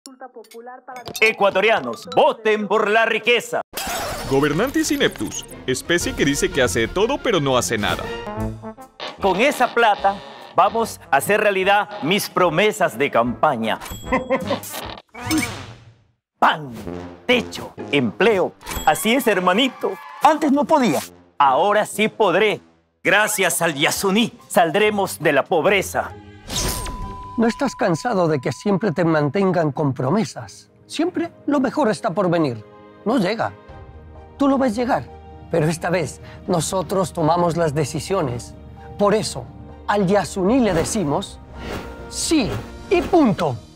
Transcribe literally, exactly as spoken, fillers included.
Ecuatorianos, voten por la riqueza. Gobernantes ineptus, especie que dice que hace todo pero no hace nada. Con esa plata vamos a hacer realidad mis promesas de campaña. Pan, techo, empleo. Así es, hermanito. Antes no podía. Ahora sí podré. Gracias al Yasuní saldremos de la pobreza. ¿No estás cansado de que siempre te mantengan con promesas? Siempre lo mejor está por venir. No llega. Tú lo ves llegar. Pero esta vez nosotros tomamos las decisiones. Por eso, al Yasuní le decimos sí y punto.